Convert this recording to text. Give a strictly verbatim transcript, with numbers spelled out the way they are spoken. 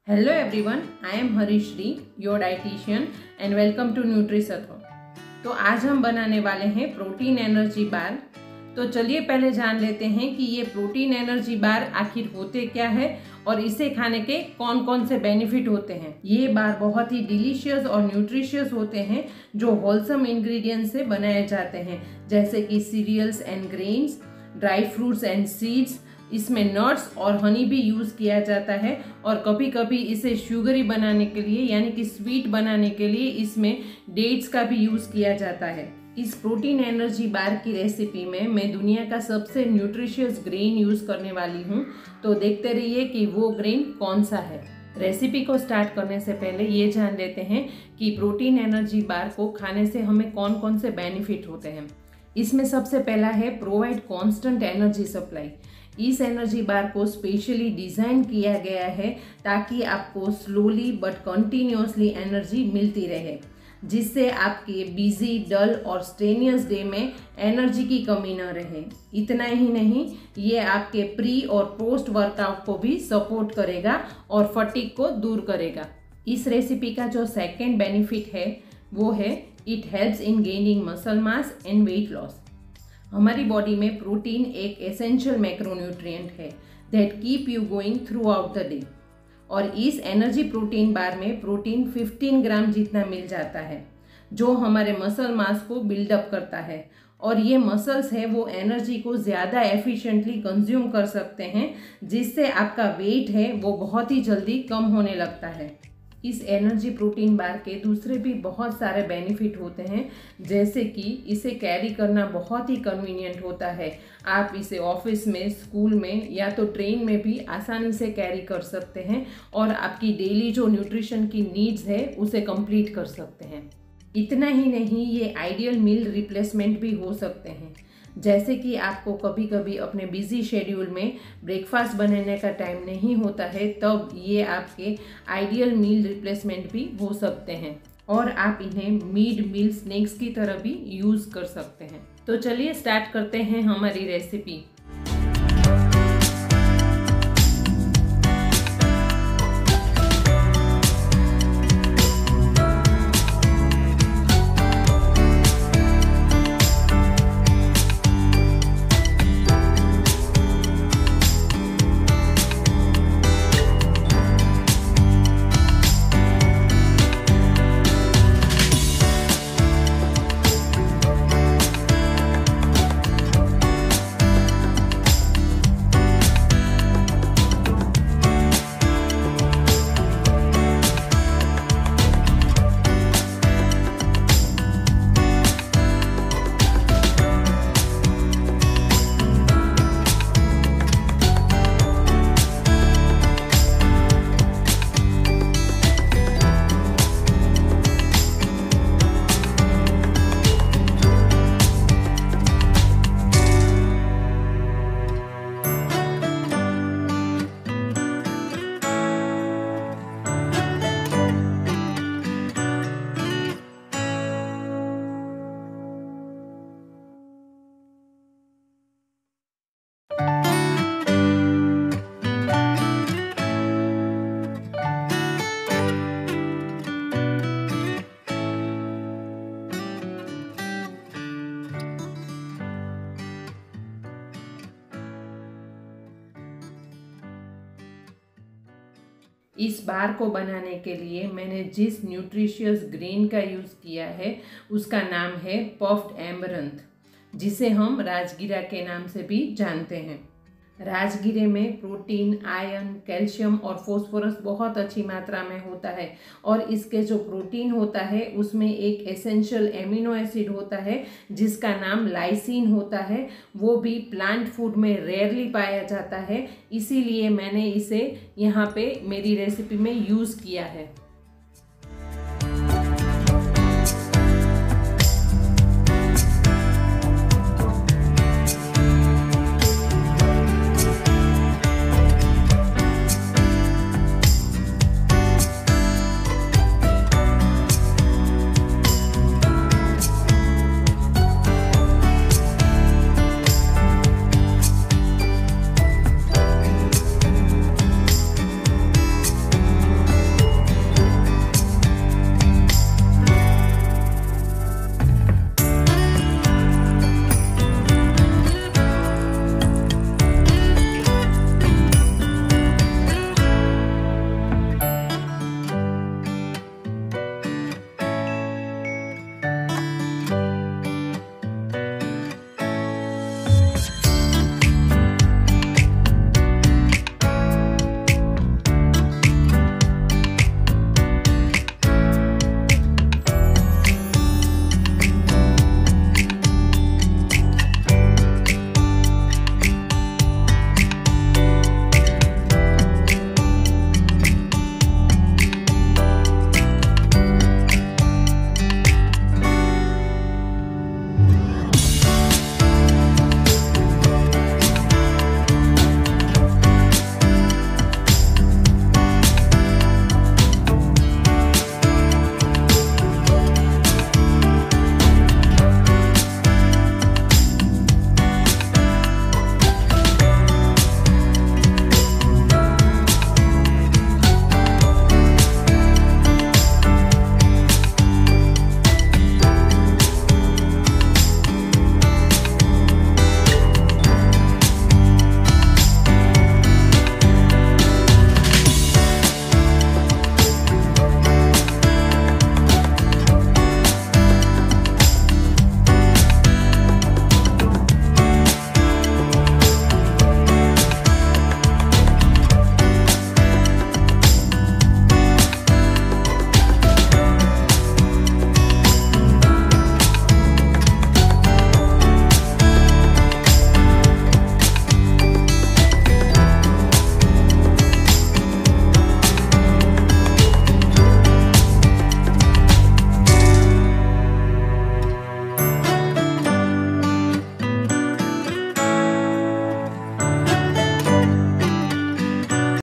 Hello everyone, I am Harishri, your dietitian and welcome to NutriSatwa। तो आज हम बनाने वाले हैं प्रोटीन एनर्जी बार। तो चलिए पहले जान लेते हैं कि ये प्रोटीन एनर्जी बार आखिर होते क्या है और इसे खाने के कौन कौन से बेनिफिट होते हैं। ये बार बहुत ही डिलीशियस और न्यूट्रिशियस होते हैं जो होलसम इंग्रेडिएंट्स से बनाए जाते हैं, जैसे कि cereals and grains, dry fruits and seeds. इसमें नट्स और हनी भी यूज़ किया जाता है और कभी कभी इसे शुगरी बनाने के लिए यानी कि स्वीट बनाने के लिए इसमें डेट्स का भी यूज़ किया जाता है। इस प्रोटीन एनर्जी बार की रेसिपी में मैं दुनिया का सबसे न्यूट्रिशियस ग्रेन यूज़ करने वाली हूँ, तो देखते रहिए कि वो ग्रेन कौन सा है। रेसिपी को स्टार्ट करने से पहले ये जान लेते हैं कि प्रोटीन एनर्जी बार को खाने से हमें कौन कौन से बेनिफिट होते हैं। इसमें सबसे पहला है प्रोवाइड कांस्टेंट एनर्जी सप्लाई। इस एनर्जी बार को स्पेशली डिज़ाइन किया गया है ताकि आपको स्लोली बट कंटिन्यूसली एनर्जी मिलती रहे, जिससे आपके बिजी, डल और स्ट्रेनियस डे में एनर्जी की कमी न रहे। इतना ही नहीं, ये आपके प्री और पोस्ट वर्कआउट को भी सपोर्ट करेगा और फटीग को दूर करेगा। इस रेसिपी का जो सेकेंड बेनिफिट है वो है it helps in gaining muscle mass and weight loss. हमारी बॉडी में प्रोटीन एक एसेंशियल मैक्रोन्यूट्रिएंट है that keep you going throughout the day, और इस एनर्जी प्रोटीन बार में प्रोटीन पंद्रह ग्राम जितना मिल जाता है जो हमारे मसल मास को बिल्डअप करता है, और ये मसल्स है वो एनर्जी को ज़्यादा एफिशिएंटली कंज्यूम कर सकते हैं, जिससे आपका वेट है वो बहुत ही जल्दी कम होने लगता है। इस एनर्जी प्रोटीन बार के दूसरे भी बहुत सारे बेनिफिट होते हैं, जैसे कि इसे कैरी करना बहुत ही कन्वीनियंट होता है। आप इसे ऑफिस में, स्कूल में या तो ट्रेन में भी आसानी से कैरी कर सकते हैं और आपकी डेली जो न्यूट्रिशन की नीड्स है उसे कंप्लीट कर सकते हैं। इतना ही नहीं, ये आइडियल मील रिप्लेसमेंट भी हो सकते हैं, जैसे कि आपको कभी कभी अपने बिजी शेड्यूल में ब्रेकफास्ट बनाने का टाइम नहीं होता है, तब ये आपके आइडियल मील रिप्लेसमेंट भी हो सकते हैं और आप इन्हें मिड मील स्नैक्स की तरह भी यूज़ कर सकते हैं। तो चलिए स्टार्ट करते हैं हमारी रेसिपी। इस बार को बनाने के लिए मैंने जिस न्यूट्रिशियस ग्रेन का यूज़ किया है उसका नाम है पफ्ड ऐमरंथ, जिसे हम राजगीरा के नाम से भी जानते हैं। राजगीरे में प्रोटीन, आयरन, कैल्शियम और फास्फोरस बहुत अच्छी मात्रा में होता है, और इसके जो प्रोटीन होता है उसमें एक एसेंशियल एमिनो एसिड होता है जिसका नाम लाइसिन होता है। वो भी प्लांट फूड में रेयरली पाया जाता है, इसीलिए मैंने इसे यहाँ पे मेरी रेसिपी में यूज़ किया है।